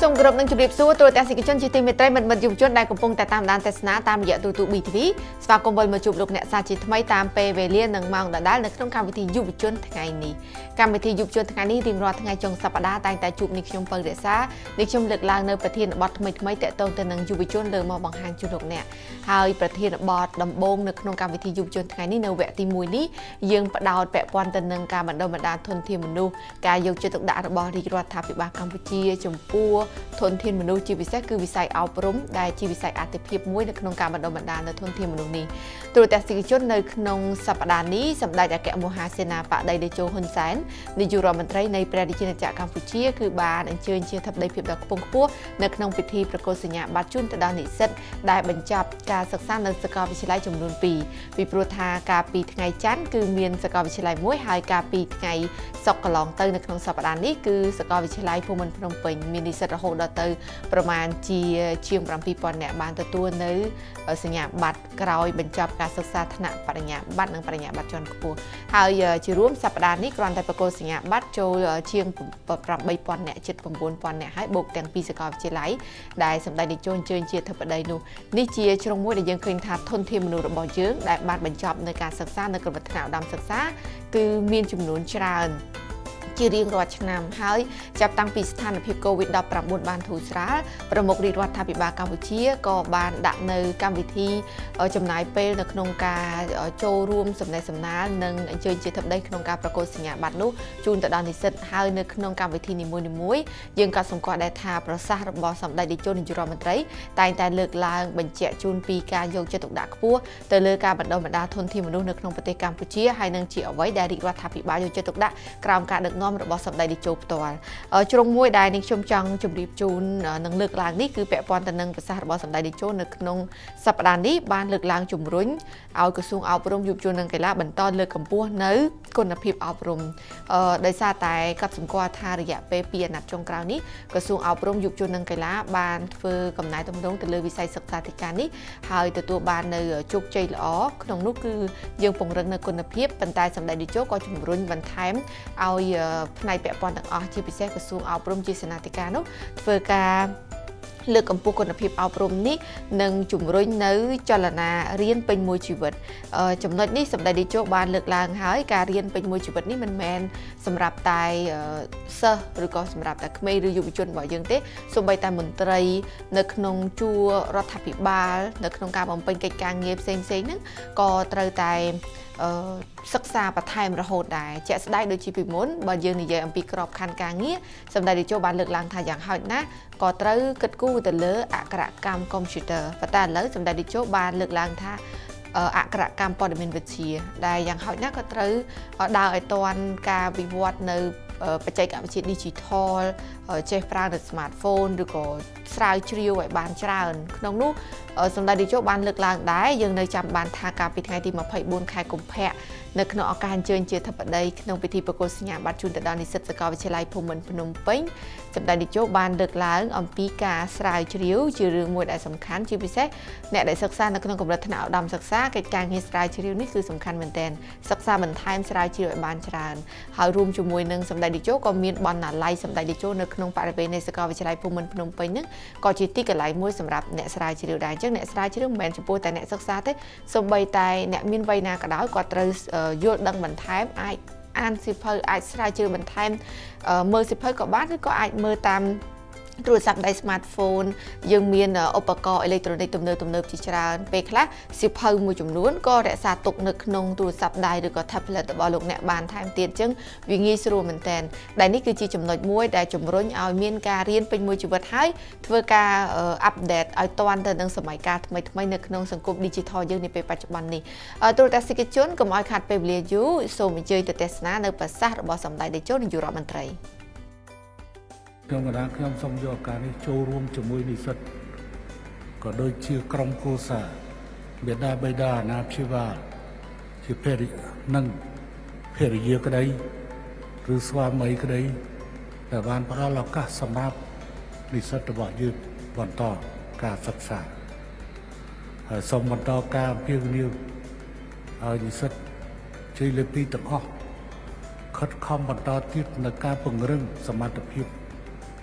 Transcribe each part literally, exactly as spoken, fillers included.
សូមគោរពនឹងជម្រាបសួរទូរទស្សនិកជនជាទីមេត្រីមិត្តមិត្តយុវជនដែលកំពុងតែតាមដានទស្សនាតាមរយៈទូរទស្សន៍ ប៊ី ធី វី ស្វាគមន៍វិលមកជួបលោកអ្នកសាជាថ្មីតាមពេលវេលានិងម៉ោងដដែលនៅក្នុងកម្មវិធីយុវជនថ្ងៃនេះកម្មវិធីយុវជនថ្ងៃនេះរៀងរាល់ថ្ងៃចុងសប្តាហ៍តែងតែជួបនេះខ្ញុំពៅរក្សានេះខ្ញុំលើកឡើងនៅប្រធានបទថ្មីថ្មីតាក់ទងទៅនឹងយុវជនលើមកបង្ហាញជូនលោកអ្នកហើយប្រធានបទដំបូងនៅក្នុងកម្មវិធីយុវជនថ្ងៃនេះនៅវគ្គទីមួយនេះយើងផ្ដោតពាក់ព័ន្ធទៅនឹងការបណ្ដុះបណ្ដាលធនធានមនុស្សការយកចិត្តទុកដាក់របស់រាជរដ្ឋាភិបាលកម្ពុជាចំពោះធនធានមនុស្សជាពិសេសគឺវិស័យអប់រំដែលជាវិស័យអាទិភាពមួយនៅក្នុងការបណ្ដុះបណ្ដាលនៅធនធានមនុស្សនេះទូរទស្សនិកជននៅក្នុងសប្តាហ៍នេះសម្ដេចអគ្គមហាសេនាបតីតេជោហ៊ុនសែននាយករដ្ឋមន្ត្រីនៃព្រះរាជាណាចក្រកម្ពុជាគឺបានអញ្ជើញជាអធិបតីភាពដ៏ខ្ពង់ខ្ពស់នៅក្នុងពិធីប្រកាសសញ្ញាបត្រជូនទៅដល់និស្សិតដែលបញ្ចប់ការសិក្សានៅសាកលវិទ្យាល័យចំនួនពីរពីព្រោះថាការពីថ្ងៃច័ន្ទគឺមានសាកលវិទ្យាល័យមួយហើយការពីថ្ងៃសុក្រកន្លងទៅនៅក្នុងសប្តាហ៍នេះគឺសាកលវិទ្យាល័យភូមិន្ទភ្នំពេញមាននិស្សិតរហូតដល់ទៅប្រមាណជាជាង bảy nghìn នាក់បានទទួលនៅសញ្ញាបត្រក្រោយបញ្ចប់ការសិក្សាថ្នាក់បរិញ្ញាបត្រនិងបរិញ្ញាបត្រជាន់ខ្ពស់ហើយជារួមសប្តាហ៍នេះគ្រាន់តែប្រកាសសញ្ញាបត្រចូលជាង 八nghìn នាក់ជិត 九nghìn នាក់ហើយបូកទាំងពីសាកលវិទ្យាល័យដែលសម្ដេចនាយកអញ្ជើញជាអធិបតីនោះនេះជាជ្រុងមួយដែលយើងឃើញថាធនធានមនុស្សរបស់យើងដែលបានបញ្ចប់នៅការសិក្សានៅកម្រិតថ្នាក់ឧត្តមសិក្សាគឺមានចំនួនច្រើនជារៀងរាល់ឆ្នាំហើយចាប់តាំងពីស្ថានភាព កូវីដ ដប់ប្រាំបួន បានធូរស្រាលប្រមុខរាជរដ្ឋាភិបាលកម្ពុជាក៏បានដាក់នៅកម្មវិធីចំណាយពេលនៅក្នុងការចូលរួមសម្ដែងសម្ដាលនិងអញ្ជើញជាអធិបតីក្នុងការប្រកាសសញ្ញាបត្រនោះជូនទៅដល់និស្សិតហើយនៅក្នុងកម្មវិធីនីមួយៗយើងក៏សម្គាល់ដែរថាប្រសាសន៍របស់សម្ដេចនាយកនាយករដ្ឋមន្ត្រីតែងតែលើកឡើងបញ្ជាក់ជូនពីការយកចិត្តទុកដាក់ខ្ពស់ទៅលើការបណ្ដុះបណ្ដាលធនធានមនុស្សនៅក្នុងប្រទេសកម្ពុជាហើយនឹងជាអ្វីដែលរាជរដ្ឋាភិបាលយកចិត្តទុកដាក់ក្រោមការដឹកនាំរបស់សម្ដេចនាយកផ្ទាល់ជ្រុងមួយដែលនេះខ្ញុំចង់ជម្រាបជូននឹងលើកឡើងនេះគឺពាក់ព័ន្ធទៅនឹងប្រសាសន៍របស់សម្ដេចនាយកនៅក្នុងសប្តាហ៍នេះបានលើកឡើងជំរុញឲ្យក្រសួងអប់រំយុវជននិងកីឡាបន្តលើកកម្ពស់នៅគុណភាពអប់រំដោយសារតែកត់សម្គាល់ថារយៈពេលពីរអាណត្តិចុងក្រោយនេះក្រសួងអប់រំយុវជននិងកីឡាបានធ្វើកំណែទម្រង់ទៅលើវិស័យសិក្សាធិការនេះហើយទទួលបាននៅជោគជ័យល្អក្នុងនោះគឺយើងពង្រឹងនៅគុណភាពប៉ុន្តែសម្ដេចនាយកក៏ជំរុញបន្ថែមឲ្យផ្នែកពាក់ព័ន្ធទាំងអស់ជាពិសេសក្រសួងអប់រំជាសេនាធិការនោះធ្វើការលើកកម្ពស់គុណភាពអប់រំនេះនិងជំរុញនៅចលនារៀនពេញមួយជីវិតចំណុចនេះសម្ដេចនាយកបានលើកឡើងហើយការរៀនពេញមួយជីវិតនេះមិនមែនសម្រាប់តែសិស្សឬក៏សម្រាប់តែក្មេងឬយុវជនរបស់យើងទេសូម្បីតែមន្ត្រីនៅក្នុងជួររដ្ឋាភិបាលនៅក្នុងការបំពេញកិច្ចការងារផ្សេងៗហ្នឹងក៏ត្រូវតែសិក្សាបន្ថែមរហូតដែរជាក់ស្ដែងដូចជាពីមុនបើយើងនិយាយអំពីក្របខ័ណ្ឌការងារសម្ដេចនាយកបានលើកឡើងថាយ៉ាងហោចណាស់ក៏ត្រូវគិតគូរទៅលើអក្ខរកម្មកុំព្យូទ័រប៉ុន្តែឥឡូវសម្ដេចនាយកបានលើកឡើងថាអក្ខរកម្មព័ត៌មានវិទ្យាដែលយ៉ាងហោចណាស់ក៏ត្រូវដើរឲ្យទាន់ការវិវត្តនៅបច្ចេកវិទ្យា digital ចេះប្រើនៅ smartphone ឬក៏ស្រាវជ្រាវឲ្យបានច្រើនក្នុងនោះសម្ដេចនាយកបានលើកឡើងដែរយើងនៅចាំបានថាកាលពីថ្ងៃទី ម្ភៃបួន ខែកុម្ភៈនៅក្នុងឱកាសអញ្ជើញជាអធិបតីក្នុងពិធីប្រកាសសញ្ញាបត្រជូនទៅដល់និស្សិតសាកលវិទ្យាល័យភូមិន្ទភ្នំពេញសម្ដេចនាយកបានលើកឡើងអំពីការស្រាវជ្រាវជារឿងមួយដែលសំខាន់ជាពិសេសអ្នកដែលសិក្សានៅក្នុងកម្រិតថ្នាក់ឧត្តមសិក្សាកិច្ចការងារស្រាវជ្រាវនេះគឺសំខាន់មែនទែនសិក្សាបន្ថែមស្រាវជ្រាវឲ្យបានច្រើនហើយរួមជាមួយនឹងសម្ដេចនាយកក៏មានបណ្ណាល័យសម្ដេចនាយកនៅក្នុងបរិវេណនៃសាកលវិទ្យាល័យភូមិន្ទភ្នំពេញហ្នឹងក៏ជាទីកន្លែងមួយសម្រាប់អ្នកស្រាវជ្រាវដែរអញ្ចឹងអ្នកស្រាវជ្រាវមិនមែនចំពោះតែអ្នកសិក្សាទេសូម្បីតែអ្នកមានវ័យណាក៏ដោយក៏ត្រូវយល់ដឹងបន្ថែមអាចអានសៀវភៅអាចស្រាវជ្រាវបន្ថែមមើលសៀវភៅក៏បានឬក៏អាចមើលតាមទូរស័ព្ទដៃ smartphone យើងមានឧបករណ៍អេឡិចត្រូនិកទំនើបទំនើបជាច្រើនពេលខ្លះសៀវភៅមួយចំនួនក៏រក្សាទុកនៅក្នុងទូរស័ព្ទដៃឬក៏ tablet របស់លោកអ្នកបានថែមទៀតអញ្ចឹងវាងាយស្រួលមែនតើដែលនេះគឺជាចំណុចមួយដែលជំរុញឲ្យមានការរៀនពេញមួយជីវិតហើយធ្វើការអាប់ដេតឲ្យទាន់ទៅនឹងសម័យកាលថ្មីថ្មីនៅក្នុងសង្គម digital យើងនាពេលបច្ចុប្បន្ននេះទូរទស្សនិកជនកុំឲ្យខាត់ពេលវេលាយូរសូមអញ្ជើញទៅទស្សនានៅប្រសាសន៍របស់សម្ដេចនាយកនាយករដ្ឋមន្ត្រីខ្ញុំកណ្ដាលខ្ញុំសូមយកឱកាសនេះចូលរួមជាមួយនិស្សិតក៏ដូចជាក្រុមគ្រួសារបេដាបេដាអាណាព្យាបាលជាភរិយានិងភរិយាក្តីឬស្វាមីក្តីដែលបានផ្ដល់ឱកាសសម្រាប់និស្សិតរបស់យើងបន្តការសិក្សាហើយសូមបន្តការអំពាវនាវឲ្យនិស្សិតជ័យលាភីទាំងអស់ខិតខំបន្តទៀតនៅការពង្រឹងសមត្ថភាព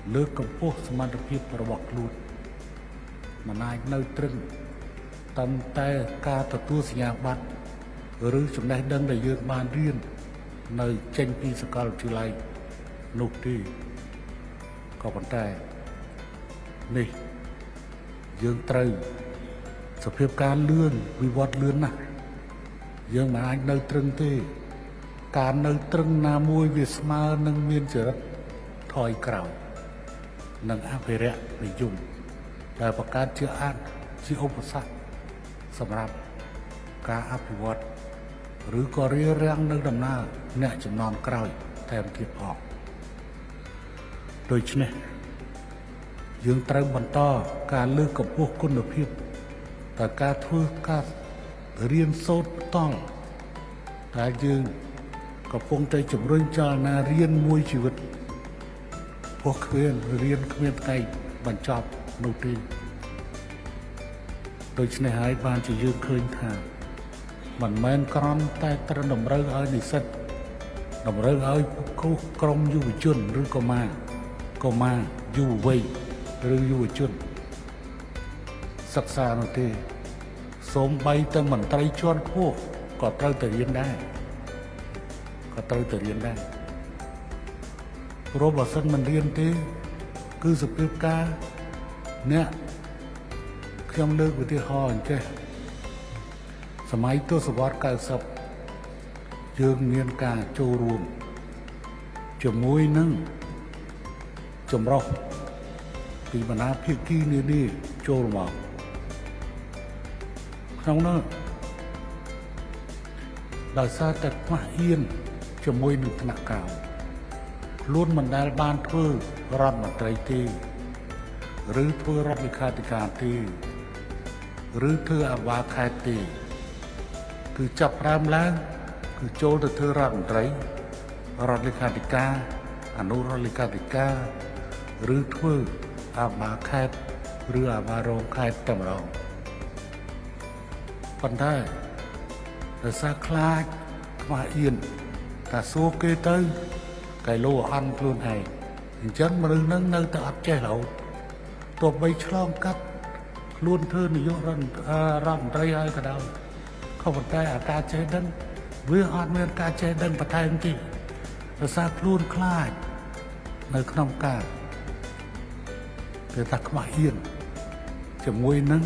លើកកម្ពស់សមត្ថភាពរបស់ខ្លួនមិនអាចនៅត្រឹងតាមតែការទទួលសញ្ញាបត្រឬចំណេះដឹងដែលយើងបានរៀននៅចេញពីសាកលវិទ្យាល័យនោះទេក៏ប៉ុន្តែនេះយើងត្រូវសភាពការលឿនវិវត្តលឿនណាស់យើងមិនអាចនៅត្រឹងទេការនៅត្រឹងណាមួយវាស្មើនឹងមានចរិតថយក្រោយនិងអភិរក្សនិយមដែលបង្កើតជាអាចជាឧបសគ្គសម្រាប់ការអភិវឌ្ឍឬក៏រារាំងនៅដំណើរអ្នកចំនួនក្រោយថែមទៀតផងដូច្នេះយើងត្រូវបន្តការលើកកម្ពស់គុណភាពតែការធ្វើការរៀនសូត្រតល់តែយើងកំពុងតែជំរុញចលនារៀនមួយជីវិតពោះគ្មានរៀនគ្មានថ្ងៃបញ្ចប់នោះទេដូច្នេះហើយបានជាយើងឃើញថាមិនមែនគ្រាន់តែត្រូវតម្រូវឲ្យនិស្សិតតម្រូវឲ្យគូក្រុមយុវជនឬកុមារកុមារយុវវ័យឬយុវជនសិក្សានោះទេសូម្បីតែមន្ត្រីជាន់ខ្ពស់ក៏ត្រូវតែរៀនដែរក៏ត្រូវតែរៀនដែរព្រោះបើសិនមិនរៀនទេគឺសភាពការអ្នកខ្ញុំលើកឧទាហរណ៍អញ្ចេះសម័យទសវត្សរ៍九សិបយើងមានការចូលរួមជាមួយនឹងចម្រុះពីបណ្ដាភាគីនានាចូលមកក្នុងនោះដោយសារតែខ្មាស់អៀនជាមួយនឹងថ្នាក់ក្រោមខ្លួនមិនដែលបានធ្វើរដ្ឋមន្ត្រីទេឬធ្វើរដ្ឋលេខាធិការទេឬធ្វើអាវ៉ាខេត្តទេគឺចាប់ផ្ដើមឡើងគឺចូលទៅធ្វើរដ្ឋមន្ត្រីរដ្ឋលេខាធិការអនុរដ្ឋលេខាធិការឬធ្វើអាវ៉ាខេត្តឬអាវ៉ារងខេត្តតែម្ដងប៉ុន្តែដោយសារខ្លាចខ្មាស់អៀនតែសួរគេទៅកែលោអន់ខ្លួនឯងអញ្ចឹងមនុស្សនឹងនៅតែអត់ចេះរហូតទោះបីឆ្លងកាត់ខ្លួនធ្វើនាយករដ្ឋរដ្ឋមន្ត្រីហើយក៏ដោយក៏ប៉ុន្តែអាការចេះដឹងវាអត់មានការចេះដឹងបន្ថែមទេដោយសារខ្លួនខ្លាចនៅក្នុងការគេថាខ្មាស់អៀនជាមួយនឹង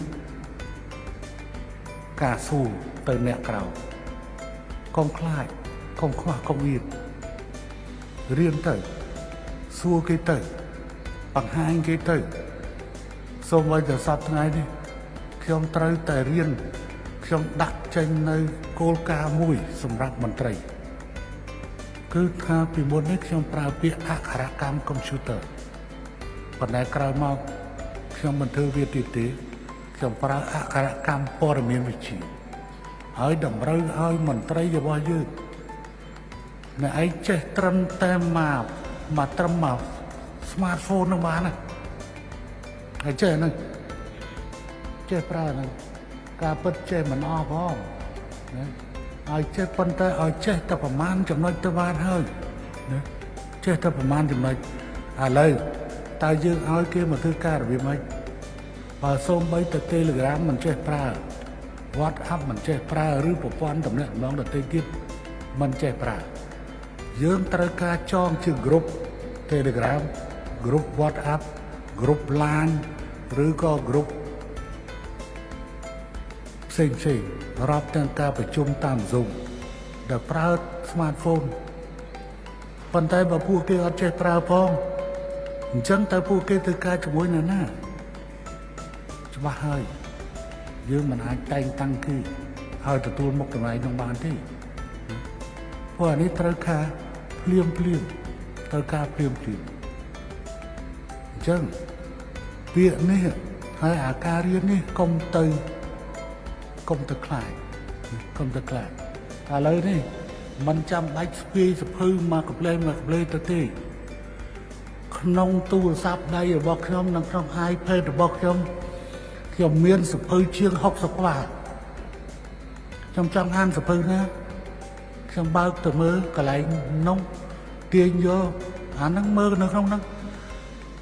ការស៊ូទៅអ្នកក្រៅកុំខ្លាចកុំខ្មាស់កុំអៀនរៀនទៅសួរគេទៅបង្ហាញគេទៅសូមឲ្យតែសប្តាហ៍ថ្ងៃនេះខ្ញុំត្រូវតែរៀនខ្ញុំដាក់ចេញនៅគោលការណ៍មួយសម្រាប់មន្ត្រីគឺថាពីមុននេះខ្ញុំប្រើពាក្យអក្ខរកម្មកុំព្យូទ័រប៉ុន្តែក្រោយមកខ្ញុំមិនធ្វើវាទៀតទេខ្ញុំប្រើអក្ខរកម្មព័ត៌មានវិទ្យាហើយតម្រូវឲ្យមន្ត្រីរបស់យើងអ្នកឯងចេះត្រឹមតែមកមកត្រឹមមក smartphone នឹងបានណាហើយចេះហ្នឹងចេះប្រើហ្នឹងការពិតចេះមិនអស់ផងណាឲ្យចេះប៉ុន្តែឲ្យចេះតែប្រមាណចំណុចទៅបានហើយណាចេះតែប្រមាណចំណុចឥឡូវតើយើងឲ្យគេមកធ្វើការរបៀបម៉េចបើសូម្បីតែ Telegram មិនចេះប្រើ WhatsApp មិនចេះប្រើឬប្រព័ន្ធទំនាក់ទំនងដទៃទៀតមិនចេះប្រើយើងត្រូវការចងជា group Telegram group WhatsApp group LINE ឬក៏ group ផ្សេងផ្សេងរាប់ទាំងការប្រជុំតាម Zoom ដែលប្រើ smartphone ប៉ុន្តែបើពួកគេអត់ចេះប្រើផងអញ្ចឹងតើពួកគេធ្វើការជាមួយនរណាច្បាស់ហើយយើងមិនអាចតែងតាំងគេឲ្យទទួលមុខតំណែងនោះបានទេព្រោះអានេះត្រូវការភ្លាមភ្លាមត្រូវការភ្លាមភ្លាមអញ្ចឹងពាក្យនេះហើយអាការរៀននេះកុំទៅកុំទៅខ្លាចកុំទៅខ្លាចឥឡូវនេះមិនចាំបាច់ស្ពាយសភៅមកកំ pl មកកំ pl ទៅទេក្នុងទូរស័ព្ទដៃរបស់ខ្ញុំនិងក្នុង iPad របស់ខ្ញុំខ្ញុំមានសភៅជាងហុកសិបក្បាលខ្ញុំចង់អានសភៅណាខ្ញុំបើកទៅមើលកន្លែងនោះទាញយកអាហ្នឹងមើលនៅក្នុងហ្នឹង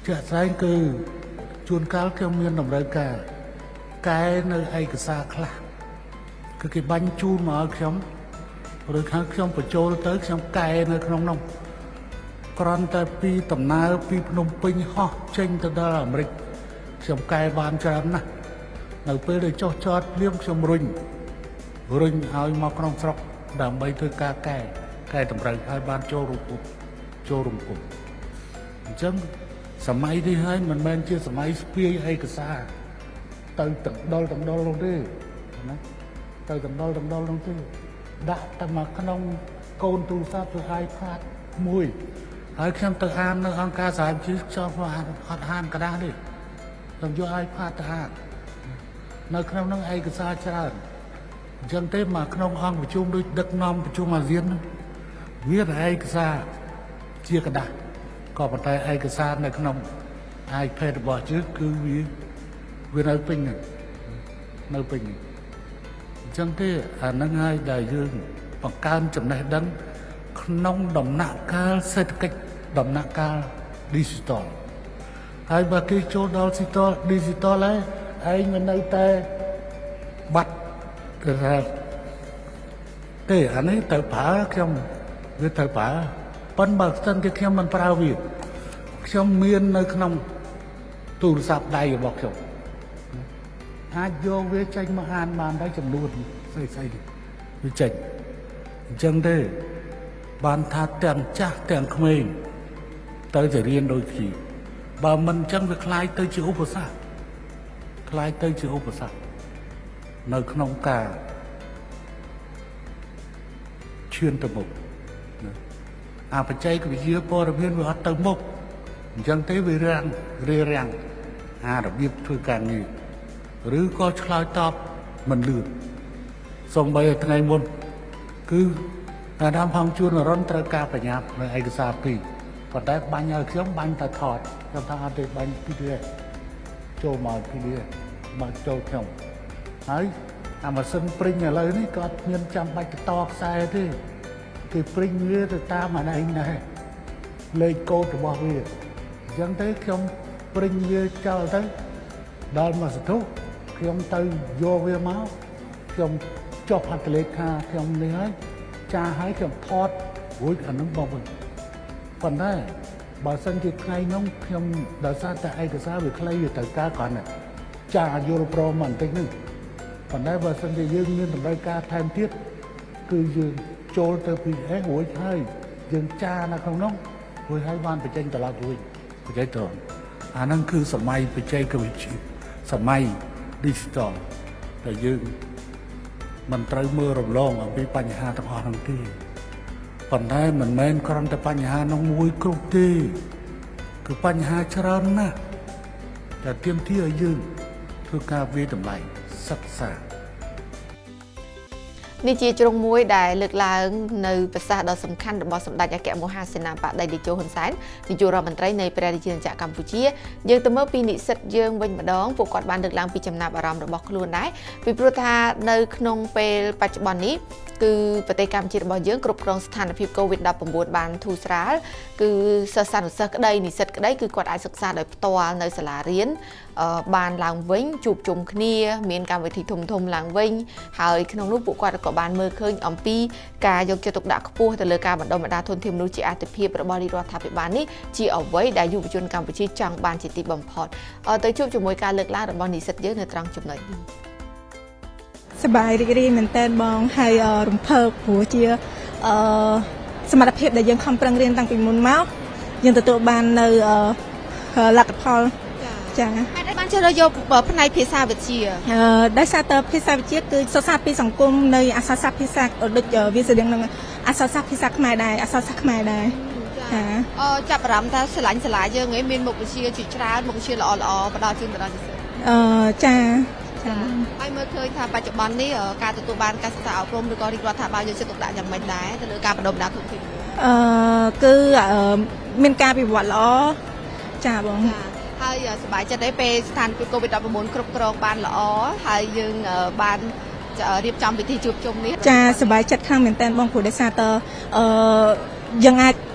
ចាក់ស្ដែងគឺជួនកាលខ្ញុំមានតម្រូវការកែនៅឯកសារខ្លះគឺគេបាញ់ជូនមកឲ្យខ្ញុំឬខាងខ្ញុំបញ្ចូលទៅខ្ញុំកែនៅក្នុងនោះគ្រាន់តែពីដំណើរពីភ្នំពេញហោះចេញទៅដល់អាមេរិកខ្ញុំកែបានច្រើនណាស់នៅពេលដែលចុះចតភ្លាមខ្ញុំរុញរុញឲ្យមកក្នុងស្រុកដើម្បីធ្វើការកែកែតម្រូវឲ្យបានចូលរូបពុទ្ធចូលរំពុទ្ធអញ្ចឹងសម័យនេះហើយមិនមែនជាសម័យស្ពាយឯកសារទៅទាំងដល់ទាំងដល់នោះទេណាទៅទាំងដល់ទាំងដល់នោះទេដាក់តែមកក្នុងកូនទូរស័ព្ទទៅ iPad មួយហើយខ្ញុំទៅអាននៅអង្គការសហជីវជាតិខ្ញុំអានអត់អានកដាស់ទេខ្ញុំយក iPad ទៅអាននៅក្នុងនោះឯកសារច្រើនអញ្ចឹងទេមកក្នុងអង្គប្រជុំដូចដឹកនាំប្រជុំអាស៊ានវាឯកសារជាกระดาษក៏ប៉ុន្តែឯកសារនៅក្នុង iPad របស់យើងគឺវាវានៅពេញនៅពេញអញ្ចឹងទេអានឹងហើយដែលយើងបង្កើនចំណេះដឹងក្នុងដំណាក់កាលសេដ្ឋកិច្ចដំណាក់កាល digital ហើយបើគេចូលដល់ digital digital ហើយឯងមិននៅតែបាត់គឺថាទេអានេះទៅប្រើខ្ញុំវាទៅប្រើប៉ុន្តែបើសិនជាខ្ញុំមិនប្រើវាខ្ញុំមាននៅក្នុងទូរស័ព្ទដៃរបស់ខ្ញុំអាចយកវាចេញមកអានបានដែរចំនួនស្អីស្អីវាចេញអញ្ចឹងទេបានថាទាំងចាស់ទាំងក្មេងទៅតែរៀនដូចគ្នាបើមិនអញ្ចឹងវាคล้ายទៅជាឧបសគ្គคล้ายទៅជាឧបសគ្គនៅក្នុងការឈានទៅមុខអាបច្ចេកវិទ្យាព័ត៌មានវាអត់ទៅមុខអញ្ចឹងទេវារាំងរារាំងអារបៀបធ្វើការងារឬក៏ឆ្លើយតបមិនលឿនសូម្បីតែថ្ងៃមុនគឺអាដាមហងជួនរនត្រូវការបញ្ញាប់នៅឯកសារពីរប៉ុន្តែបាញ់ឲ្យខ្ញុំបាញ់តែថតខ្ញុំថាអត់ទេបាញ់ពីនេះចូលមកពីនេះមកចូលខ្ញុំហើយអាម៉ាស៊ីនព្រីងឥឡូវនេះក៏មានចាំបាច់ទៅតខ្សែទេគេព្រីងវាទៅតាមអានេះដែរលេខកូដរបស់វាអញ្ចឹងទេខ្ញុំព្រីងវាចោលទៅដល់មកសន្ទុះខ្ញុំទៅយកវាមកខ្ញុំចុះហត្ថលេខាខ្ញុំនេះហើយចាឲ្យខ្ញុំថតរួចអានឹងមកវិញប៉ុន្តែបើសិនជាថ្ងៃនោះខ្ញុំដោយសារតែឯកសារវាខ្លីវាត្រូវការគ្រាន់តែចាយល់ព្រមបន្តិចនេះប៉ុន្តែបើសិនជាយើងមានតម្រូវការថែមទៀតគឺយើងចូលទៅពីអេរួចហើយយើងចានៅក្នុងនោះរួចហើយបានបញ្ចេញត្រឡប់រួចបញ្ចេញទៅអាហ្នឹងគឺសម័យបច្ចេកវិទ្យាសម័យ digital ដែលយើងមិនត្រូវមើលរំលងអំពីបញ្ហាទាំងអស់ហ្នឹងទេប៉ុន្តែមិនមែនគ្រាន់តែបញ្ហានោះមួយគ្រប់ទេគឺបញ្ហាច្រើនណាស់ដែលទាមទារឲ្យយើងធ្វើការវិតម្លៃសិក្សានេះជាជ្រុងមួយដែលលើកឡើងនៅប្រសាសន៍ដ៏សំខាន់របស់សម្ដេចអគ្គមហាសេនាបតីតេជោហ៊ុនសែននាយករដ្ឋមន្ត្រីនៃព្រះរាជាណាចក្រកម្ពុជាយើងទៅមើលពីនិស្សិតយើងវិញម្ដងពួកគាត់បានលើកឡើងពីចំណាប់អារម្មណ៍របស់ខ្លួនដែរពីព្រោះថានៅក្នុងពេលបច្ចុប្បន្ននេះគឺប្រទេសកម្ពុជារបស់យើងគ្រប់គ្រងស្ថានភាព កូវីដ ដប់ប្រាំ៩ បានធូរស្រាលគឺសិស្សសានុសិស្សក្តីនិស្សិតក្តីគឺគាត់អាចសិក្សាដោយផ្ទាល់នៅសាលារៀនបានឡើងវិញជួបជុំគ្នាមានកម្មវិធីធំធំឡើងវិញហើយក្នុងនោះពួកគាត់ក៏បានមើលឃើញអំពីការយកចិត្តទុកដាក់ខ្ពស់ទៅលើការបណ្ដុះបណ្ដាលធនធានមនុស្សជាអាទិភាពរបស់រាជរដ្ឋាភិបាលនេះជាអ្វីដែលយុវជនកម្ពុជាចង់បានជាទីបំផុតទៅជួបជាមួយការលើកឡើងរបស់និស្សិតយើងនៅត្រង់ចំណុចនេះសប្បាយរីករាយមែនតើបងហើយរំភើបព្រោះជាសមត្ថភាពដែលយើងខំប្រឹងរៀនតាំងពីមុនមកយើងទទួលបាននៅលទ្ធផលចា៎ហើយបានជ្រើសរើសយកផ្នែកភាសាវិទ្យាអឺដោយសារតែភាសាវិទ្យាគឺសិក្សាពីសង្គមនៃអក្សរសាស្ត្រភាសាដូចវាស្រៀងនឹងអក្សរសាស្ត្រភាសាខ្មែរដែរអក្សរសាស្ត្រខ្មែរដែរចាអឺចាប់អារម្មណ៍ថាឆ្លាញ់សាលាយើងឯងមានមុខវិជ្ជាជាច្រើនមុខវិជ្ជាល្អល្អផ្ដល់ជូនទៅដល់និស្សិតអឺចាចាហើយមើលឃើញថាបច្ចុប្បន្ននេះការទទួលបានការសិក្សាអប់រំឬក៏រាជរដ្ឋាភិបាលយកចិត្តទុកដាក់យ៉ាងម៉េចដែរទៅលើការបណ្ដុះបណ្ដាលធនធានអឺគឺមានការវិវត្តល្អចាបងហើយសប្បាយចិត្តដែរពេលស្ថានភាព កូវីដ ដប់ប្រាំ៩ គ្រប់គ្រងបានល្អហើយយើងបានរៀបចំពិធីជួបជុំនេះចាសប្បាយចិត្តខ្លាំងមែនតើបងព្រោះដោយសារតើអឺយើងអាច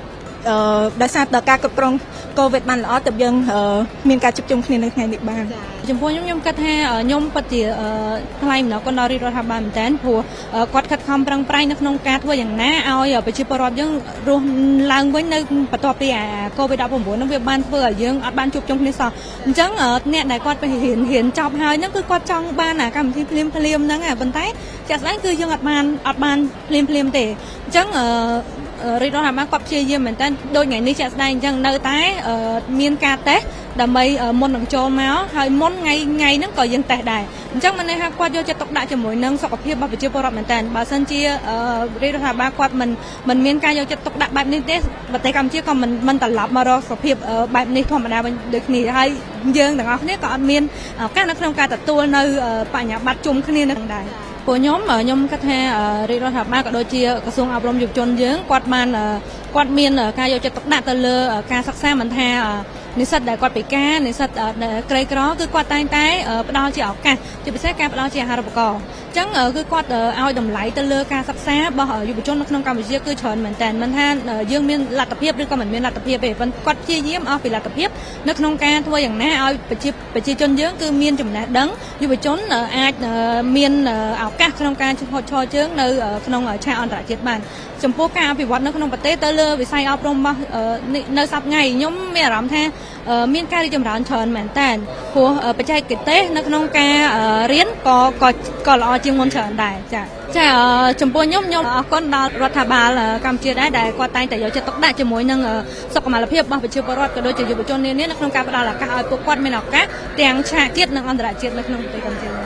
ដោយសារតែការគ្រប់គ្រងកូវីដបានល្អទៅយើងមានការជួបជុំគ្នានៅថ្ងៃនេះបានចំពោះខ្ញុំខ្ញុំគិតថាខ្ញុំពិតជាថ្លៃម្ដងគាត់ដល់រាជរដ្ឋាភិបាលមែនតើព្រោះគាត់ខិតខំប្រឹងប្រែងនៅក្នុងការធ្វើយ៉ាងណាឲ្យប្រជាពលរដ្ឋយើងរស់ឡើងវិញនៅបន្ទាប់ពីអាកូវីដ ដប់ប្រាំបួន ហ្នឹងវាបានធ្វើឲ្យយើងអត់បានជួបជុំគ្នាសោះអញ្ចឹងអ្នកដែលគាត់ទៅរៀនរៀនចប់ហើយហ្នឹងគឺគាត់ចង់បានអាកម្មវិធីភ្លាមភ្លាមហ្នឹងប៉ុន្តែជាក់ស្ដែងគឺយើងអត់បានអត់បានភ្លាមភ្លាមទេអញ្ចឹងរាជរដ្ឋាភិបាលគាត់ព្យាយាមមែនតើដូចថ្ងៃនេះជាក់ស្ដែងអញ្ចឹងនៅតែមានការតេស្តដើម្បីមុននឹងចូលមកហើយមុនថ្ងៃថ្ងៃហ្នឹងក៏យើងតេស្តដែរអញ្ចឹងមិនន័យថាគាត់យកចិត្តទុកដាក់ជាមួយនឹងសុខភាពរបស់ប្រជាពលរដ្ឋមែនតើបើសិនជារាជរដ្ឋាភិបាលគាត់មិនមិនមានការយកចិត្តទុកដាក់បែបនេះទេប្រទេសកម្ពុជាក៏មិនមិនត្រឡប់មករកសុខភាពបែបនេះធម្មតាវិញដូចគ្នាហើយយើងទាំងអស់គ្នាក៏អត់មានឱកាសនៅក្នុងការទទួលនៅបញ្ញាបត្រជុំគ្នានឹងដែរពួកខ្ញុំខ្ញុំគិតថារាជរដ្ឋាភិបាលក៏ដូចជាក្រសួងអប់រំយុវជនយើងគាត់បានគាត់មានការយកចិត្តទុកដាក់ទៅលើការសិក្សាមិនថានិស្សិតដែលគាត់ពិការនិស្សិតដែលក្រីក្រគឺគាត់តែងតែផ្ដល់ជាឱកាសជាពិសេសការផ្ដល់ជាអាហារូបករណ៍អញ្ចឹងគឺគាត់ឲ្យតម្លៃទៅលើការសិក្សារបស់យុវជននៅក្នុងកម្ពុជាគឺច្រើនមែនតើមិនថាយើងមានលទ្ធភាពឬក៏មិនមានលទ្ធភាពទេប៉ុន្តែគាត់ព្យាយាមអស់ពីលទ្ធភាពនៅក្នុងការធ្វើយ៉ាងណាឲ្យប្រជាប្រជាជនយើងគឺមានចំណេះដឹងយុវជនអាចមានឱកាសក្នុងការឈរឈរជើងនៅក្នុងឆាកអន្តរជាតិបានចំពោះការអភិវឌ្ឍនៅក្នុងប្រទេសទៅលើវិស័យអប់រំរបស់នៅសប្តាហ៍ថ្ងៃខ្ញុំមានអារម្មណ៍ថាមានការរីកចម្រើនច្រើនមែនតើព្រោះបច្ចេកទេសនៅក្នុងការរៀនក៏ក៏ក៏ល្អជាងមុនច្រើនដែរចាចាចំពោះខ្ញុំខ្ញុំអរគុណដល់រដ្ឋាភិបាលកម្ពុជាដែរដែលគាត់តែងតែយកចិត្តទុកដាក់ជាមួយនឹងសុខុមាលភាពរបស់ប្រជាពលរដ្ឋក៏ដូចជាយុវជននានានៅក្នុងការផ្ដល់ឱកាសឲ្យពួកគាត់មានឱកាសទាំងឆាកជាតិនិងអន្តរជាតិនៅក្នុងប្រទេសកម្ពុជា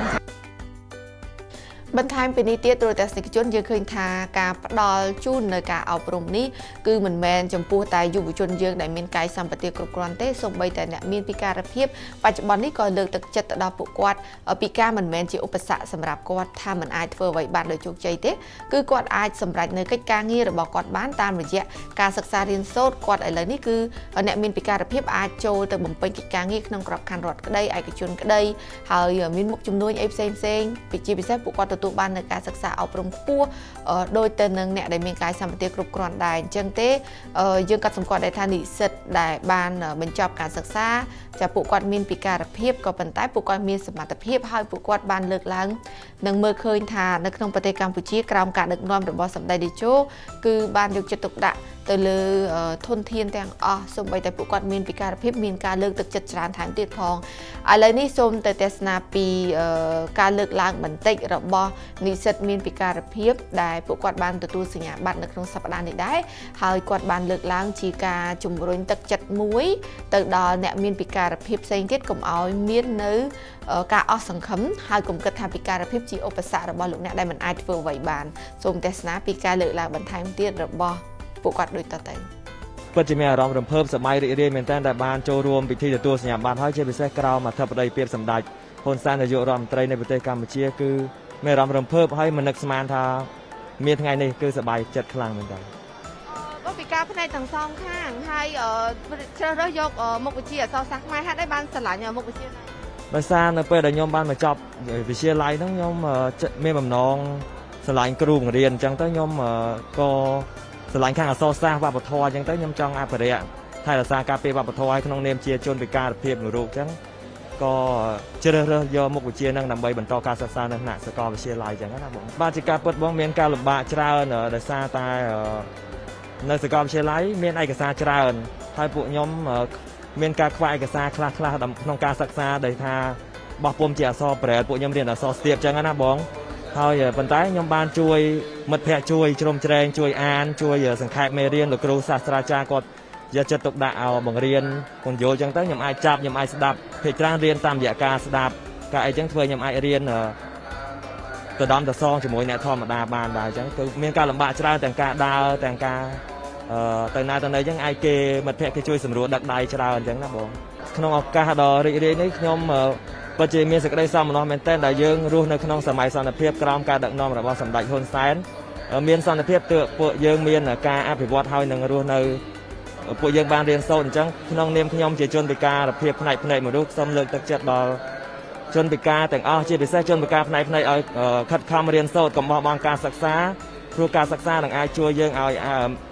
បន្ថែមពីនេះទៀតទូរទស្សនិកជនយើងឃើញថាការផ្ដល់ជូននៅការអប់រំនេះគឺមិនមែនចំពោះតែយុវជនយើងដែលមានកាយសម្បទាគ្រប់គ្រាន់ទេសូម្បីតែអ្នកមានពិការភាពបច្ចុប្បន្ននេះក៏លើកទឹកចិត្តទៅដល់ពួកគាត់ពិការមិនមែនជាឧបសគ្គសម្រាប់គាត់ថាមិនអាចធ្វើអ្វីបានដោយជោគជ័យទេគឺគាត់អាចសម្រេចនៅកិច្ចការងាររបស់គាត់បានតាមរយៈការសិក្សារៀនសូត្រគាត់ឥឡូវនេះគឺអ្នកមានពិការភាពអាចចូលទៅបំពេញកិច្ចការងារក្នុងក្របខ័ណ្ឌរដ្ឋក្តីឯកជនក្តីហើយមានមុខជំនួញអីផ្សេងផ្សេងជាពិសេសពួកគាត់ទទួលបាននៅការសិក្សាអប់រំខ្ពស់ដោយទៅនឹងអ្នកដែលមានកាយសម្បទាគ្រប់គ្រាន់ដែរអញ្ចឹងទេយើងក៏សម្គាល់ដែរថានិស្សិតដែលបានបញ្ចប់ការសិក្សាចាពួកគាត់មានពិការភាពក៏ប៉ុន្តែពួកគាត់មានសមត្ថភាពហើយពួកគាត់បានលើកឡើងនិងមើលឃើញថានៅក្នុងប្រទេសកម្ពុជាក្រោមការដឹកនាំរបស់សម្ដេចតេជោគឺបានយកចិត្តទុកដាក់ទៅលើធនធានទាំងអស់សូម្បីតែពួកគាត់មានពិការភាពមានការលើកទឹកចិត្តច្រើនថែមទៀតផងឥឡូវនេះសូមទៅទស្សនាពីការលើកឡើងបន្តិចរបស់និស្សិតមានពិការភាពដែលពួកគាត់បានទទួលសញ្ញាបត្រនៅក្នុងសប្តាហ៍នេះដែរហើយគាត់បានលើកឡើងជាការជំរុញទឹកចិត្តមួយទៅដល់អ្នកមានពិការភាពផ្សេងទៀតកុំឲ្យមាននៅការអស់សង្ឃឹមហើយកុំគិតថាពិការភាពជាឧបសគ្គរបស់លោកអ្នកដែលមិនអាចធ្វើអ្វីបានសូមទស្សនាពីការលើកឡើងបន្ថែមទៀតរបស់ពួកគាត់ដូចតទៅពិតជាមានអារម្មណ៍រំភើបសប្បាយរីករាយមែនទែនដែលបានចូលរួមពិធីទទួលសញ្ញាបត្រហើយជាពិសេសក្រោមអធិបតីភាពសម្ដេចហ៊ុនសែននាយករដ្ឋមន្ត្រីនៃប្រទេសកម្ពុជាគឺមានអារម្មណ៍រំភើបហើយមិននឹកស្មានថាមានថ្ងៃនេះគឺសប្បាយចិត្តខ្លាំងមែនទែនបងពិការផ្នែកទាំងសងខាងហើយជ្រើសរើសយកមុខវិជ្ជាអក្សរសាស្ត្រខ្មែរហេតុអីបានឆ្លាញ់មុខវិជ្ជានេះដោយសារនៅពេលដែលខ្ញុំបានមកចប់វិទ្យាល័យហ្នឹងខ្ញុំមានបំណងឆ្លាញ់គ្រូបង្រៀនអញ្ចឹងទៅខ្ញុំក៏ឆ្លាញ់ខាងអក្សរសាស្ត្រវប្បធម៌អញ្ចឹងទៅខ្ញុំចង់អភិរក្សថែរក្សាការពារវប្បធម៌ឲ្យក្នុងនាមជាជនពិការភាពមួយរូបអញ្ចឹងក៏ជ្រើសរើសយកមុខវិជ្ជាហ្នឹងដើម្បីបន្តការសិក្សានៅថ្នាក់សាកលវិទ្យាល័យអញ្ចឹងណាបងបាទជាការពិតបងមានការលំបាកច្រើនដោយសារតែនៅសាកលវិទ្យាល័យមានឯកសារច្រើនហើយពួកខ្ញុំមានការខ្វះឯកសារខ្លះខ្លះក្នុងការសិក្សាដែលថាបោះពុម្ពជាអក្សរប្រែលពួកខ្ញុំរៀនអក្សរស្ទាបអញ្ចឹងណាបងហើយប៉ុន្តែខ្ញុំបានជួយមិត្តភ័ក្តិជួយជ្រោមជ្រែងជួយអានជួយសង្ខេបមេរៀនលោកគ្រូសាស្ត្រាចារ្យគាត់យកចិត្តទុកដាក់ឲ្យបង្រៀនពន្យល់អញ្ចឹងទៅខ្ញុំអាចចាប់ខ្ញុំអាចស្ដាប់ភាគច្រើនរៀនតាមរយៈការស្ដាប់ការអីចឹងធ្វើខ្ញុំអាចរៀនទៅដំទៅសងជាមួយអ្នកធម្មតាបានដែរអញ្ចឹងគឺមានការលំបាកច្រើនទាំងការដើរទាំងការទៅណាទៅណីអញ្ចឹងឯគេមិត្តភ័ក្តិគេជួយសម្រួលដឹកដៃច្រើនអញ្ចឹងណាបងក្នុងឱកាសដ៏រីករាយនេះខ្ញុំពិតជាមានសេចក្តីសោមនស្សមែនទែនដែលយើងរស់នៅក្នុងសម័យសន្តិភាពក្រោមការដឹកនាំរបស់សម្ដេចហ៊ុនសែនមានសន្តិភាពទើបពួកយើងមានការអភិវឌ្ឍហើយនឹងរស់នៅពួកយើងបានរៀនសូត្រអញ្ចឹងក្នុងនាមខ្ញុំជាជនពិការភាពផ្នែកផ្នែកមនុស្សសូមលើកទឹកចិត្តដល់ជនពិការទាំងអស់ជាពិសេសជនពិការផ្នែកផ្នែកឲ្យខិតខំរៀនសូត្រកុំបោះបង់ការសិក្សាព្រោះការសិក្សានឹងអាចជួយយើងឲ្យ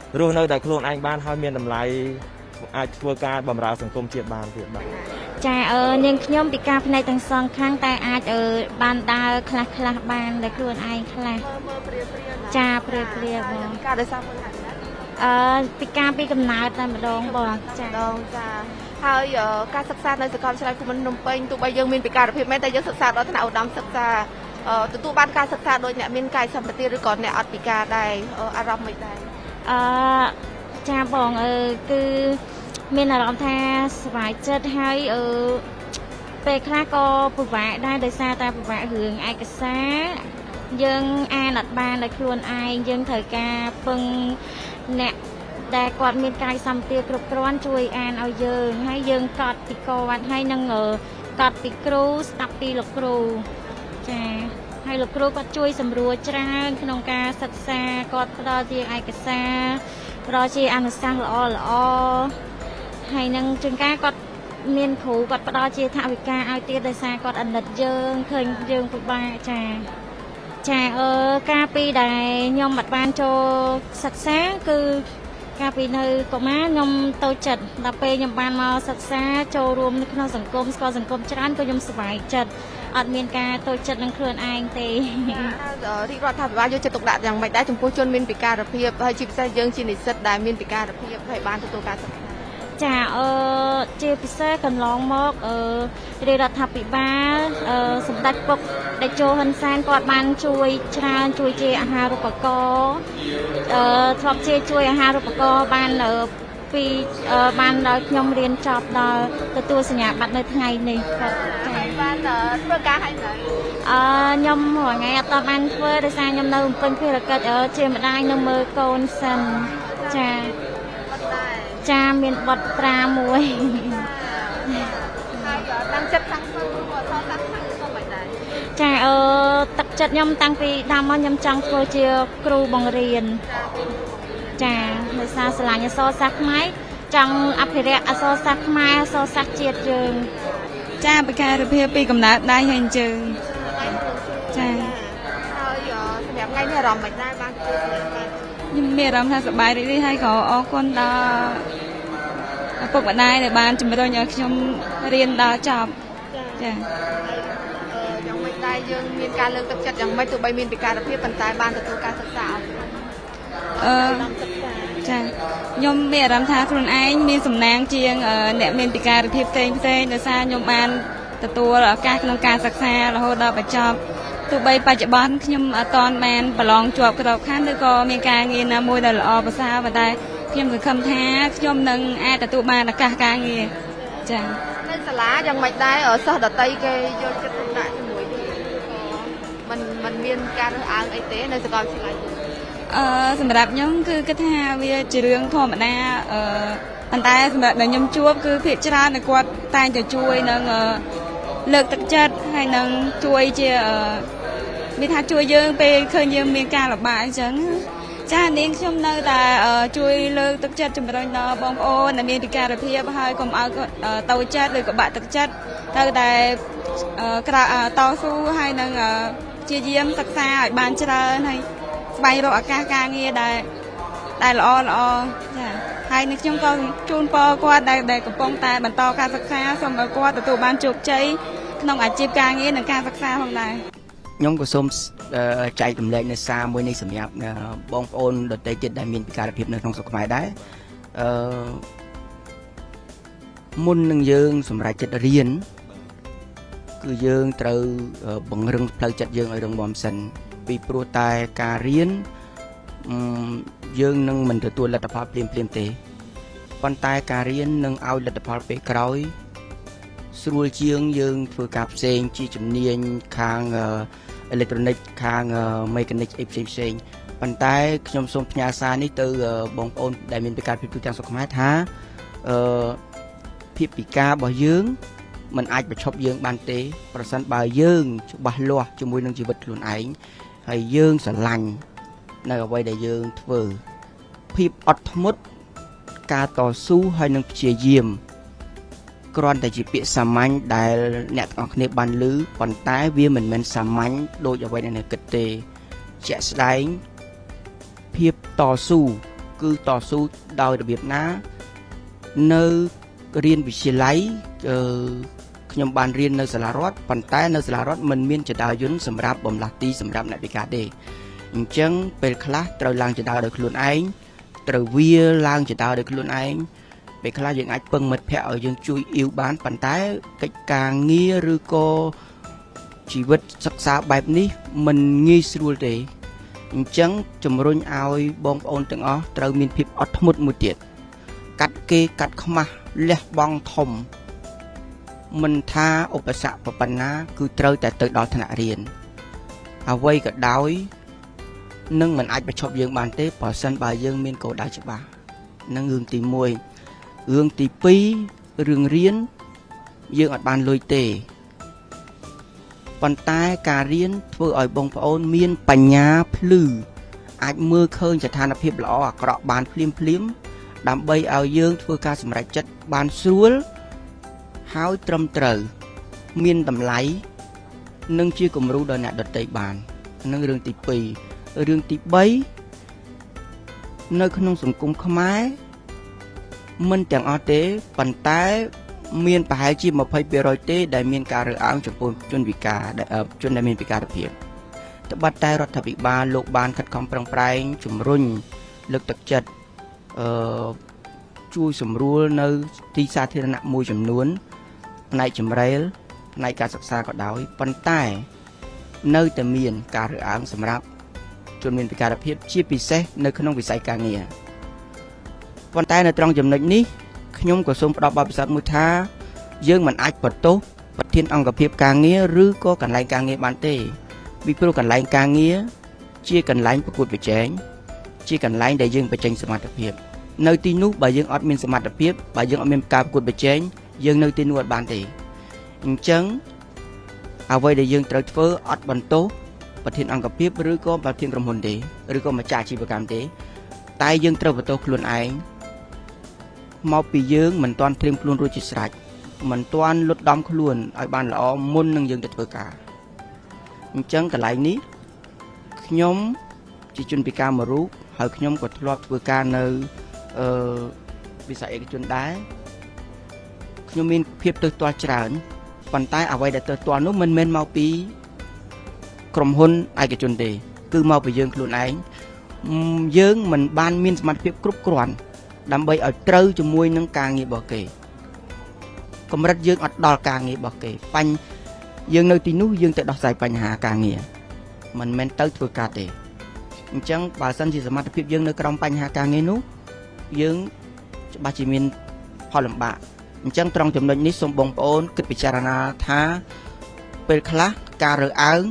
រស់នៅតែខ្លួនឯងបានហើយមានតម្លៃអាចធ្វើការបម្រើសង្គមជាតិបានទៀតបាទចាអឺនាងខ្ញុំពិការផ្នែកទាំងសងខាងតែអាចអឺបានដើរខ្លះខ្លះបានតែខ្លួនឯងខ្លះចាព្រាព្រាបងការដោយសារមួយអឺពិការពីកំណើតតែម្ដងបងចាដងចាហើយការសិក្សានៅសាកលវិទ្យាល័យភូមិន្ទភ្នំពេញទោះបីយើងមានពិការភាពមែនតែយើងសិក្សាដល់ថ្នាក់ឧត្តមសិក្សាទទួលបានការសិក្សាដោយអ្នកមានកាយសម្បត្តិឬក៏អ្នកអត់ពិការដែរអារម្មណ៍មិនដែរអឺចាបងអឺគឺមានអារម្មណ៍ថាសុខចិត្តហើយអឺពេលខ្លះក៏ពិបាកដែរដោយសារតែពិបាករឿងឯកសារយើងអានអត់បានដោយខ្លួនឯងយើងត្រូវការពឹងអ្នកដែលគាត់មានកាយសម្បត្តិគ្រប់គ្រាន់ជួយអានឲ្យយើងហើយយើងកត់ពីគាត់ហើយនឹងកត់ពីគ្រូស្ដាប់ពីលោកគ្រូចាហើយលោកគ្រូគាត់ជួយសម្រួលច្រើនក្នុងការសិក្សាគាត់ផ្ដល់ជាឯកសារផ្ដល់ជាអនុសាសន៍ល្អល្អហើយនឹងជួនកាលគាត់មានគ្រូគាត់ផ្ដល់ជាថវិកាឲ្យទៀតដោយសារគាត់អាណិតយើងឃើញយើងពិបាកចាចាអឺកាលពីដែលខ្ញុំអត់បានចូលសិក្សាគឺកាលពីនៅកុមារខ្ញុំតូចចិត្តដល់ពេលខ្ញុំបានមកសិក្សាចូលរួមនៅក្នុងសង្គមស្គាល់សង្គមច្រើនក៏ខ្ញុំសប្បាយចិត្តអត់មានការតូចចិត្តនឹងខ្លួនឯងទេរាជរដ្ឋាភិបាលយកចិត្តទុកដាក់យ៉ាងម៉េចដែរចំពោះជនមានពិការភាពហើយជាពិសេសយើងជានិស្សិតដែលមានពិការភាពហើយបានទទួលការសិក្សាចាអឺជាពិសេសកន្លងមកអឺរាជរដ្ឋាភិបាលអឺសម្ដេចពុកតេជោហ៊ុនសែនគាត់បានជួយច្រើនជួយជាអាហារូបករណ៍អឺធ្លាប់ជាជួយអាហារូបករណ៍បានពីបានដល់ខ្ញុំរៀនចប់ដល់ទទួលសញ្ញាបត្រនៅថ្ងៃនេះគាត់ចាបានធ្វើការឲ្យនៅអឺខ្ញុំរាល់ថ្ងៃអត់តបានធ្វើដោយសារខ្ញុំនៅពេញភារកិច្ចជាម្ដាយនៅមើលកូនសិនចាចាមានបទប្រាមួយហើយតាំងចិត្តតាំងធ្វើអត់តតាំងខាងខ្ញុំមិនដែរចាអឺទឹកចិត្តខ្ញុំតាំងពីដើមមកខ្ញុំចង់ធ្វើជាគ្រូបង្រៀនចាដោយសារស្រឡាញ់អក្សរសាស្ត្រខ្មែរចង់អភិរក្សអក្សរសាស្ត្រខ្មែរអក្សរសាស្ត្រជាតិយើងចាពិការភាពពីកំណើតដៃហើយអញ្ជើញចាហើយសម្រាប់ថ្ងៃនេះអារម្មណ៍មិនដែរបានទទួលខ្ញុំមានអារម្មណ៍ថាសប្បាយរីករាយហើយក៏អរគុណដល់ឪពុកម្ដាយដែលបានជំរុញឲ្យខ្ញុំរៀនដល់ចប់ចាយ៉ាងម៉េចដែរយើងមានការលើកទឹកចិត្តយ៉ាងម៉េចទោះបីមានពិការភាពប៉ុន្តែបានទទួលការសិក្សាអឺចាខ្ញុំមានអារម្មណ៍ថាខ្លួនឯងមានសំណាងជាងអ្នកមានពិការភាពផ្សេងផ្សេងដោយសារខ្ញុំបានទទួលឱកាសក្នុងការសិក្សារហូតដល់បញ្ចប់ទោះបីបច្ចុប្បន្នខ្ញុំអត់ទាន់បានប្រឡងជាប់ក្របខ័ណ្ឌឬក៏មានការងារណាមួយដែលល្អប្រសើរប៉ុន្តែខ្ញុំសង្ឃឹមថាខ្ញុំនឹងអាចទទួលបានឱកាសការងារចានៅសាលាយ៉ាងម៉េចដែរសិស្សដតីគេយកចិត្តទុកដាក់ជាមួយមិនមិនមានការរើសអើងអីទេនៅសាកលវិទ្យាល័យអឺសម្រាប់ខ្ញុំគឺគិតថាវាជារឿងធម្មតាអឺប៉ុន្តែសម្រាប់ដែលខ្ញុំជួបគឺភាគច្រើនតែគាត់តែងតែជួយនឹងលើកទឹកចិត្តហើយនឹងជួយជាមានថាជួយយើងពេលឃើញយើងមានការលំបាកអញ្ចឹងចានាងខ្ញុំនៅតែជួយលើកទឹកចិត្តជំរុញដល់បងប្អូនដែលមានពិការភាពហើយកុំឲ្យតូចចិត្តឬក៏បាក់ទឹកចិត្តត្រូវតែក្រៅតស៊ូហើយនឹងជាយាមសិក្សាឲ្យបានច្រើនហើយស្វែងរកឱកាសការងារដែលដែលល្អល្អចាហើយនឹងខ្ញុំក៏ជូនពរគាត់ដែលដែលកំពុងតែបន្តការសិក្សាសូមឲ្យគាត់ទទួលបានជោគជ័យក្នុងអាជីពការងារនិងការសិក្សាផងដែរខ្ញុំក៏សូមចែករំលែកនៅសារមួយនេះសម្រាប់បងប្អូនដទៃទៀតដែលមានពិការភាពនៅក្នុងស្រុកខ្មែរដែរអឺមុននឹងយើងសម្រេចចិត្តរៀនគឺយើងត្រូវបង្រឹងផ្លូវចិត្តយើងឲ្យរឹងមាំសិនពីព្រោះតែការរៀនយើងនឹងមិនទទួលលទ្ធផលភ្លាមភ្លាមទេប៉ុន្តែការរៀននឹងឲ្យលទ្ធផលពេលក្រោយស្រួលជាងយើងធ្វើការផ្សេងជាជំនាញខាងអេឡិចត្រូនិកខាងមេកានិកអីផ្សេងផ្សេងប៉ុន្តែខ្ញុំសូមផ្ញើសារនេះទៅបងប្អូនដែលមានពិការភាពទូទាំងស្រុកខ្មែរថាអឺភាពពិការរបស់យើងមិនអាចបញ្ឈប់យើងបានទេប្រសិនបើយើងច្បាស់លាស់ជាមួយនឹងជីវិតខ្លួនឯងហើយយើងស្រឡាញ់នៅអ្វីដែលយើងធ្វើភាពអត់ធ្មត់ការតស៊ូហើយនឹងព្យាយាមគ្រាន់តែជាពាក្យសាមញ្ញដែលអ្នកទាំងអស់គ្នាបានឮប៉ុន្តែវាមិនមែនសាមញ្ញដូចអ្វីដែលអ្នកគិតទេជាក់ស្ដែងភាពតស៊ូគឺតស៊ូដោយរបៀបណានៅរៀនវិទ្យាល័យខ្ញុំបានរៀននៅសាលារដ្ឋប៉ុន្តែនៅសាលារដ្ឋមិនមានចដាយន្តសម្រាប់បំលាស់ទីសម្រាប់អ្នកពិការទេអញ្ចឹងពេលខ្លះត្រូវឡើងចដាដោយខ្លួនឯងត្រូវវាឡើងចដាដោយខ្លួនឯងពេលខ្លះយើងអាចពឹងមិត្តភ័ក្តិឲ្យយើងជួយអ៊ីវបានប៉ុន្តែកិច្ចការងារឬក៏ជីវិតសិក្សាបែបនេះមិនងាយស្រួលទេអញ្ចឹងជំរុញឲ្យបងប្អូនទាំងអស់ត្រូវមានភាពអត់ធ្មត់មួយទៀតកាត់គេកាត់ខ្មាស់លះបង់ធំមិនថាឧបសគ្គប៉ុណ្ណាគឺត្រូវតែទៅដល់ថ្នាក់រៀនអ្វីក៏ដោយនឹងមិនអាចបញ្ឈប់យើងបានទេបើសិនបើយើងមានគោលដៅច្បាស់នឹងរឿងទីមួយរឿងទីពីររឿងរៀនយើងអត់បានលុយទេប៉ុន្តែការរៀនធ្វើឲ្យបងប្អូនមានបញ្ញាភ្លឺអាចមើលឃើញស្ថានភាពល្អអាក្រក់បានភ្លាមភ្លាមដើម្បីឲ្យយើងធ្វើការសម្រេចចិត្តបានស្រួលហើយត្រឹមត្រូវមានតម្លៃនិងជាគំរូដល់អ្នកដទៃបាននឹងរឿងទីពីររឿងទីបីនៅក្នុងសង្គមខ្មែរមិនទាំងអស់ទេប៉ុន្តែមានប្រហែលជា ยี่สิบเปอร์เซ็นต์ ទេដែលមានការរើសអើងចំពោះជនពិការជនដែលមានពិការភាពត្បិតតែរដ្ឋាភិបាលលោកបានខិតខំប្រឹងប្រែងជំរុញលើកទឹកចិត្តអឺជួយសម្រួលនៅទីសាធារណៈមួយចំនួនផ្នែកចម្រៀលផ្នែកការសិក្សាក៏ដោយប៉ុន្តែនៅតែមានការរើសអើងសម្រាប់ជនមានពិការភាពជាពិសេសនៅក្នុងវិស័យការងារប៉ុន្តែនៅត្រង់ចំណុចនេះខ្ញុំក៏សូមផ្ដល់បទពិសោធន៍មួយថាយើងមិនអាចបន្ទោសប្រធានអង្គភាពការងារឬក៏កន្លែងការងារបានទេពីព្រោះកន្លែងការងារជាកន្លែងប្រកួតប្រជែងជាកន្លែងដែលយើងបញ្ចេញសមត្ថភាពនៅទីនោះបើយើងអត់មានសមត្ថភាពបើយើងអត់មានការប្រកួតប្រជែងយើងនៅទីនោះអត់បានទេអញ្ចឹងអ្វីដែលយើងត្រូវធ្វើអត់បន្ទោសប្រធានអង្គភាពឬក៏ប្រធានក្រុមហ៊ុនទេឬក៏ម្ចាស់អាជីវកម្មទេតែយើងត្រូវបន្ទោសខ្លួនឯងមកពីយើងមិនទាន់ត្រៀមខ្លួនរួចជាស្រេចមិនទាន់លុតដំខ្លួនឲ្យបានល្អមុននឹងយើងទៅធ្វើការអញ្ចឹងកន្លែងនេះខ្ញុំជាជនពិការមួយរូបហើយខ្ញុំក៏ធ្លាប់ធ្វើការនៅអឺវិស័យឯកជនដែរខ្ញុំមានភាពទើសទាល់ច្រើនប៉ុន្តែអ្វីដែលទើសទាល់នោះមិនមែនមកពីក្រុមហ៊ុនឯកជនទេគឺមកពីយើងខ្លួនឯងយើងមិនបានមានសមត្ថភាពគ្រប់គ្រាន់ដើម្បីឲ្យត្រូវជាមួយនឹងការងាររបស់គេកម្រិតយើងអត់ដល់ការងាររបស់គេបញ្ហាយើងនៅទីនោះយើងទៅដោះស្រាយបញ្ហាការងារមិនមែនទៅធ្វើការទេអញ្ចឹងបើសិនជាសមត្ថភាពយើងនៅក្រោមបញ្ហាការងារនោះយើងច្បាស់ជាមានផលលំបាកអញ្ចឹងត្រង់ចំណុចនេះសូមបងប្អូនគិតពិចារណាថាពេលខ្លះការរើសអើង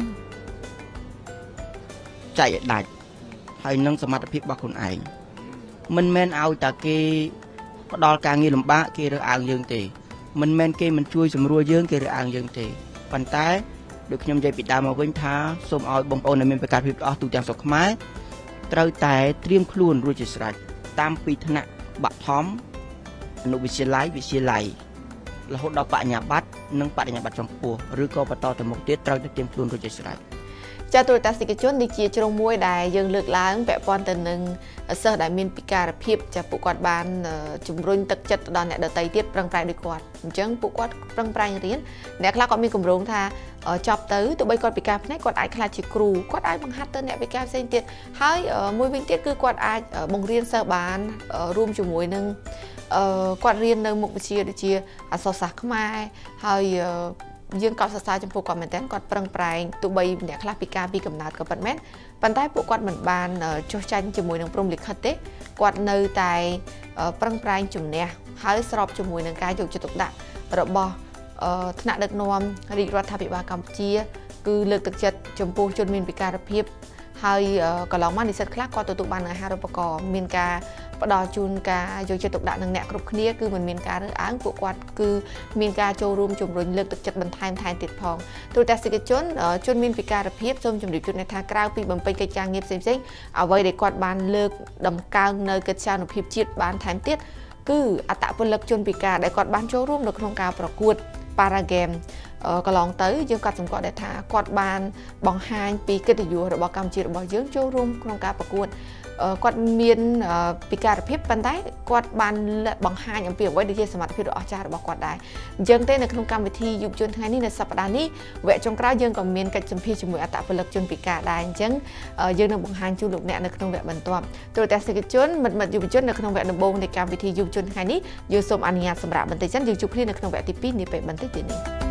ចែកឲ្យដាច់ហើយនឹងសមត្ថភាពរបស់ខ្លួនឯងមិនមែនឲ្យតែគេផ្ដល់ការងារលំបាកគេរើសអើងយើងទេមិនមែនគេមិនជួយសម្រួលយើងគេរើសអើងយើងទេប៉ុន្តែដូចខ្ញុំនិយាយពីដើមមកវិញថាសូមឲ្យបងប្អូនដែលមានប្រកាសភាពអស់ទូទាំងស្រុកខ្មែរត្រូវតែត្រៀមខ្លួនរួចជាស្រេចតាមពីថ្នាក់បឋមអនុវិទ្យាល័យវិទ្យាល័យរហូតដល់បញ្ញាបត្រនិងបរិញ្ញាបត្រចំពោះឬក៏បន្តទៅមុខទៀតត្រូវតែត្រៀមខ្លួនរួចជាស្រេចចាទូរទស្សនិកជននេះជាជ្រុងមួយដែលយើងលើកឡើងពាក់ព័ន្ធទៅនឹងសិស្សដែលមានពិការភាពចាពួកគាត់បានជំរុញទឹកចិត្តទៅដល់អ្នកដទៃទៀតប្រឹងប្រែងដូចគាត់អញ្ចឹងពួកគាត់ប្រឹងប្រែងរៀនអ្នកខ្លះក៏មានគម្រោងថាចប់ទៅទោះបីគាត់ពិការផ្នែកគាត់អាចខ្លាចជាគ្រូគាត់អាចបង្ហាត់ទៅអ្នកពិការផ្សេងទៀតហើយមួយវិញទៀតគឺគាត់អាចបង្រៀនសិស្សបានរួមជាមួយនឹងគាត់រៀននៅមុខវិជ្ជាដូចជាអក្សរសាស្ត្រខ្មែរហើយយើងកោតសរសើរចំពោះគាត់មែនតើគាត់ប្រឹងប្រែងទោះបីអ្នកខ្លះពិការពីកំណើតក៏ប៉ុន្តែប៉ុន្តែពួកគាត់មិនបានចុះចាញ់ជាមួយនឹងព្រំលិខិតទេគាត់នៅតែប្រឹងប្រែងជំនះហើយស្របជាមួយនឹងការយកចិត្តទុកដាក់របស់ថ្នាក់ដឹកនាំរាជរដ្ឋាភិបាលកម្ពុជាគឺលើកទឹកចិត្តចំពោះជនមានពិការភាពហើយកន្លងមកនិស្សិតខ្លះក៏ទទួលបានអាហារូបករណ៍មានការផ្ដល់ជូនការយកចិត្តទុកដាក់នឹងអ្នកគ្រប់គ្នាគឺមិនមានការរើសអើងពួកគាត់គឺមានការចូលរួមជំរុញលើកទឹកចិត្តបន្ថែមថែមទៀតផងទូរទស្សនិកជនជនមានពិការភាពសូមជម្រាបជូនថាក្រៅពីបំពេញកិច្ចការងារផ្សេងៗអ្វីដែលគាត់បានលើកដំកើងនៅកិត្យានុភាពជាតិបានថែមទៀតគឺអត្តពលិកជនពិការដែលគាត់បានចូលរួមនៅក្នុងការប្រកួត Para Game កន្លងទៅយើងក៏សម្គាល់ដែរថាគាត់បានបង្ហាញពីកិត្តិយសរបស់កម្ពុជារបស់យើងចូលរួមក្នុងការប្រកួតគាត់មានពិការភាពប៉ុន្តែគាត់បានបង្ហាញអំពីអ្វីដែលជាសមត្ថភាពដ៏អស្ចារ្យរបស់គាត់ដែរអញ្ចឹងទេនៅក្នុងកម្មវិធីយុវជនថ្ងៃនេះនៅសប្តាហ៍នេះវគ្គចុងក្រោយយើងក៏មានកិច្ចសម្ភាសជាមួយអត្តពលិកជនពិការដែរអញ្ចឹងយើងនឹងបង្ហាញជូនលោកអ្នកនៅក្នុងវគ្គបន្ទាប់ទូរទស្សនិកជនមិត្តមិត្តយុវជននៅក្នុងវគ្គដំបូងនៃកម្មវិធីយុវជនថ្ងៃនេះយើងសូមអនុញ្ញាតសម្រាប់បន្តិចសិនយើងជួបគ្នានៅក្នុងវគ្គទីពីរនាពេលបន្តិចទៀតនេះ